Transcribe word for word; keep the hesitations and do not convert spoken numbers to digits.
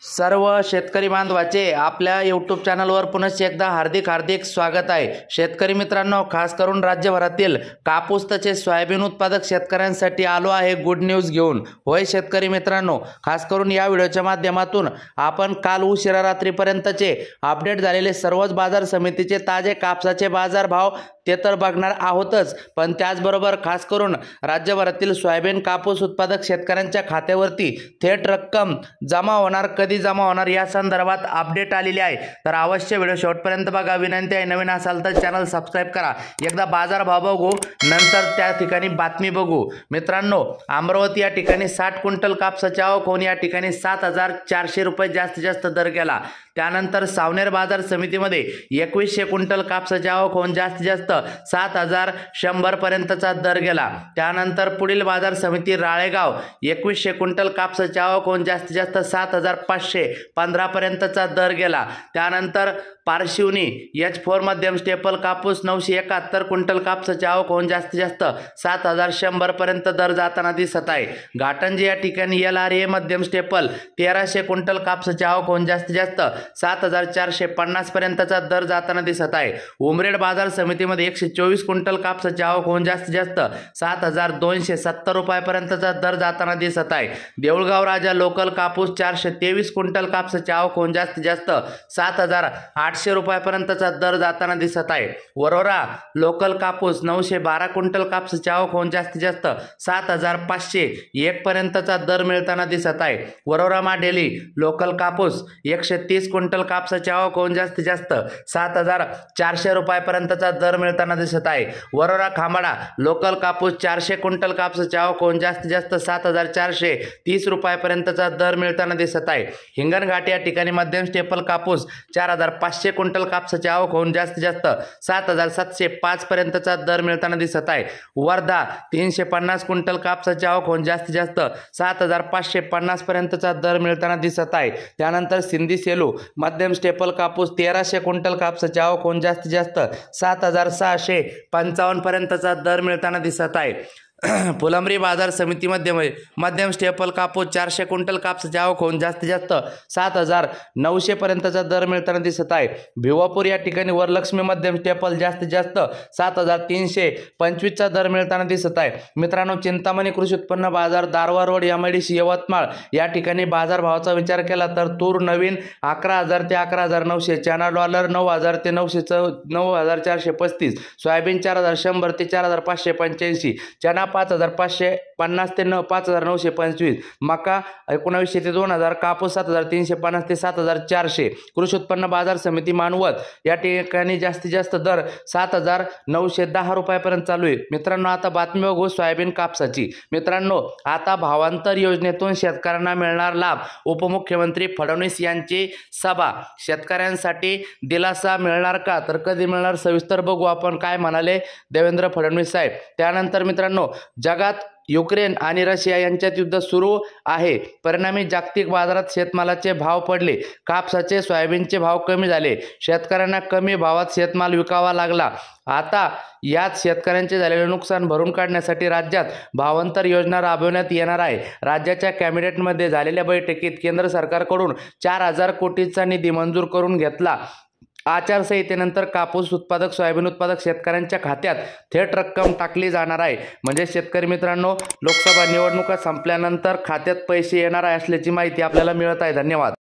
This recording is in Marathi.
सर्व शेतकरी बांधवाचे आपल्या यूट्यूब चॅनलवर पुन्हा एकदा हार्दिक हार्दिक स्वागत आहे। शेतकरी मित्रांनो, खास करून राज्यभरातील कापूस तसेच सोयाबीन उत्पादक शेतकऱ्यांसाठी आलो आहे गुड न्यूज घेऊन। होय शेतकरी मित्रांनो, खास करून या व्हिडिओच्या माध्यमातून आपण काल उशिरा रात्रीपर्यंतचे अपडेट झालेले सर्वच बाजार समितीचे ताजे कापसाचे बाजार भाव ते तर बघणार आहोतच, पण त्याचबरोबर खास करून राज्यभरातील सोयाबीन कापूस उत्पादक शेतकऱ्यांच्या खात्यावरती थेट रक्कम जमा होणार, कधी जमा होणार या संदर्भात अपडेट आलेली आहे। तर अवश्य व्हिडिओ शेवटपर्यंत बघा। विनंती आहे, नवीन असाल तर चॅनल सबस्क्राइब करा। एकदा बाजार भाव बघू, नंतर त्या ठिकाणी बातमी बघू। मित्रांनो, अमरावती या ठिकाणी साठ क्विंटल कापसाची आवक होऊन या ठिकाणी सात हजार चारशे रुपये जास्तीत जास्त दर गेला। त्यानंतर सावनेर बाजार समितीमध्ये एकवीसशे क्विंटल कापसाची आवक होऊन जास्तीत जास्त सात हजार शंभर पर्यंतचा दर गेला। त्यानंतर पुढील बाजार समिती राळेगाव एकवीसशे क्विंटल कापसाची आवक होऊन जास्तीत जास्त सात हजार पाचशे पंधरा पर्यंतचा दर गेला। त्यानंतर पारशिवनी एच फोर मध्यम स्टेपल कापूस नऊशे एकाहत्तर क्विंटल कापसाची आवक होऊन जास्तीत जास्त सात हजार शंभर पर्यंत दर जाताना दिसत आहे। घाटंजी या ठिकाणी एल आर ए मध्यम स्टेपल तेराशे क्विंटल कापसाची आवक होऊन जास्तीत जास्त सात हजार चारशे पन्नास पर्यंतचा दर जाताना दिसत आहे। उमरेड बाजार समितीमध्ये एकशे चोवीस क्विंटल कापसाची आवक होऊन जास्तीत जास्त सात हजार दोनशे सत्तर रुपयापर्यंतचा दर जाताना दिसत आहे। देऊळगाव राजा लोकल कापूस चारशे तेवीस क्विंटल कापसाची आवक होऊन जास्तीत जास्त सात हजार आठशे रुपयापर्यंतचा दर जाताना दिसत आहे। वरोरा लोकल कापूस नऊशे बारा क्विंटल कापसाची आवक होऊन जास्तीत जास्त सात हजार पाचशे एक पर्यंतचा दर मिळताना दिसत आहे। वरोरा माडेली लोकल कापूस एकशे तीस क्विंटल कापसाची आवक होऊन जास्तीत जास्त सात हजार चारशे रुपयापर्यंतचा दर मिळताना दिसत आहे। वरोरा खामाडा लोकल कापूस चारशे क्विंटल कापसाची आवक होऊन जास्तीत जास्त सात हजार चारशे तीस रुपयापर्यंतचा दर मिळताना दिसत आहे। हिंगणघाट या ठिकाणी मध्यम स्टेपल कापूस चार हजार पाचशे क्विंटल कापसाची आवक होऊन जास्तीत जास्त सात हजार सातशे पाच पर्यंतचा दर मिळताना दिसत आहे। वर्धा तीनशे पन्नास क्विंटल कापसाची आवक होऊन जास्तीत जास्त सात हजार पाचशे पन्नास पर्यंतचा दर मिळताना दिसत आहे। त्यानंतर सिंधी सेलू मध्यम स्टेपल कापूस तेराशे क्विंटल कापसाची आवक होऊन जास्तीत जास्त सात हजार सहाशे पंचावन्न पर्यंतचा दर मिळताना दिसत आहे। फुलंब्री बाजार समितीमध्ये मध्यम स्टेपल कापूस चारशे क्विंटल कापसाची आवक होऊन जास्तीत जास्त सात हजार नऊशे पर्यंतचा दर मिळताना दिसत आहे। भिवापूर या ठिकाणी वरलक्ष्मी मध्यम स्टेपल जास्तीत जास्त सात हजार तीनशे पंचवीसचा दर मिळताना दिसत आहे। मित्रांनो, चिंतामणी कृषी उत्पन्न बाजार दारवा रोड एमआयडीसी यवतमाळ या ठिकाणी बाजार भावाचा विचार केला तर तूर नवीन अकरा हजार ते अकरा हजार नऊशे, चना डॉलर नऊ हजार ते नऊशे चौ नऊ हजार चारशे पस्तीस, सोयाबीन चार हजार शंभर ते चार हजार पाचशे पंच्याऐंशी, चना पाच हजार पाचशे पन्नास ते नऊ पाच हजार नऊशे पंचवीस, मका एकोणावीसशे ते दोन हजार, कापूस सात हजार तीनशे पन्नास ते सात हजार चारशे। कृषी उत्पन्न बाजार समिती मानवत या ठिकाणी जास्तीत जास्त दर सात हजार नऊशे दहा रुपयापर्यंत चालू आहे। मित्रांनो, आता बातमी बघू सोयाबीन कापसाची। मित्रांनो, आता भावांतर योजनेतून शेतकऱ्यांना मिळणार लाभ, उपमुख्यमंत्री फडणवीस यांची सभा, शेतकऱ्यांसाठी दिलासा मिळणार का, तर कधी मिळणार सविस्तर बघू आपण काय म्हणाले देवेंद्र फडणवीस साहेब। त्यानंतर मित्रांनो, जगात युक्रेन आणि रशिया यांच्यात युद्ध सुरू आहे, परिणामी जागतिक बाजारात शेतमालाचे भाव पडले, कापसाचे सोयाबीनचे भाव कमी झाले, शेतकऱ्यांना कमी भावात शेतमाल विकावा लागला। आता यात शेतकऱ्यांचे झालेले नुकसान भरून काढण्यासाठी राज्यात भावांतर योजना राबवण्यात येणार आहे। राज्याच्या कॅबिनेटमध्ये झालेल्या बैठकीत केंद्र सरकारकडून चार हजार कोटीचा निधी मंजूर करून घेतला। आचारसंहितेनंतर कापूस उत्पादक सोयाबीन उत्पादक शेतकऱ्यांच्या खात्यात थेट रक्कम टाकली जाणार आहे। म्हणजे शेतकरी मित्रांनो, लोकसभा निवडणुका संपल्यानंतर खात्यात पैसे येणार आहे असल्याची माहिती आपल्याला मिळत आहे। धन्यवाद।